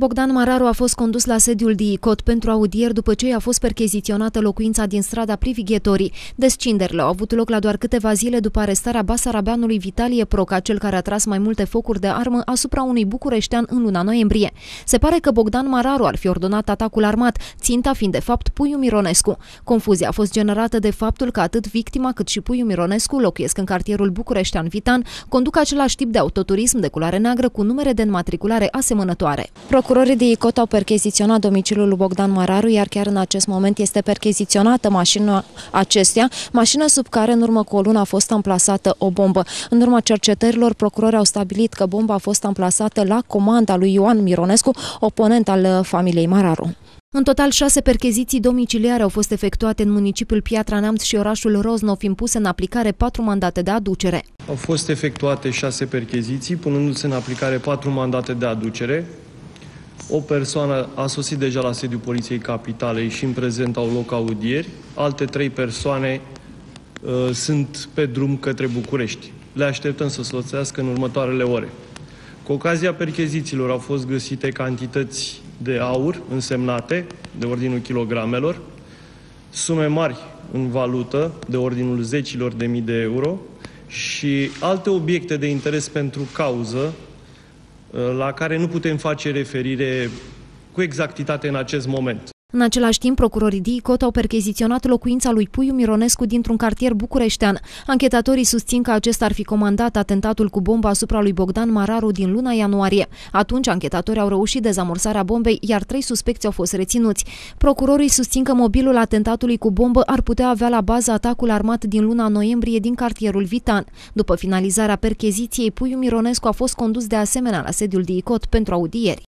Bogdan Mararu a fost condus la sediul DICOT pentru audieri după ce i-a fost percheziționată locuința din strada Privighetorii. Descinderile au avut loc la doar câteva zile după arestarea basarabeanului Vitalie Proca, cel care a tras mai multe focuri de armă asupra unui bucureștean în luna noiembrie. Se pare că Bogdan Mararu ar fi ordonat atacul armat, ținta fiind de fapt Puiu Mironescu. Confuzia a fost generată de faptul că atât victima cât și Puiu Mironescu locuiesc în cartierul bucureștean Vitan, conduc același tip de autoturism de culoare neagră cu numere de înmatriculare asemănătoare. Procurorii DICOT au percheziționat domiciliul lui Bogdan Mararu, iar chiar în acest moment este percheziționată mașina acestuia, mașină sub care în urmă cu o lună a fost amplasată o bombă. În urma cercetărilor, procurorii au stabilit că bomba a fost amplasată la comanda lui Ioan Mironescu, oponent al familiei Mararu. În total, 6 percheziții domiciliare au fost efectuate în municipiul Piatra Neamț și orașul Roznov, impuse în aplicare 4 mandate de aducere. Au fost efectuate 6 percheziții, punându-se în aplicare 4 mandate de aducere. O persoană a sosit deja la sediul Poliției Capitalei și în prezent au loc audieri. Alte 3 persoane sunt pe drum către București. Le așteptăm să sosească în următoarele ore. Cu ocazia perchezițiilor au fost găsite cantități de aur însemnate, de ordinul kilogramelor, sume mari în valută, de ordinul zecilor de mii de euro și alte obiecte de interes pentru cauză, la care nu putem face referire cu exactitate în acest moment. În același timp, procurorii DICOT au percheziționat locuința lui Puiu Mironescu dintr-un cartier bucureștean. Anchetatorii susțin că acesta ar fi comandat atentatul cu bomba asupra lui Bogdan Mararu din luna ianuarie. Atunci, anchetatorii au reușit dezamorsarea bombei, iar 3 suspecți au fost reținuți. Procurorii susțin că mobilul atentatului cu bombă ar putea avea la bază atacul armat din luna noiembrie din cartierul Vitan. După finalizarea percheziției, Puiu Mironescu a fost condus de asemenea la sediul DICOT pentru audieri.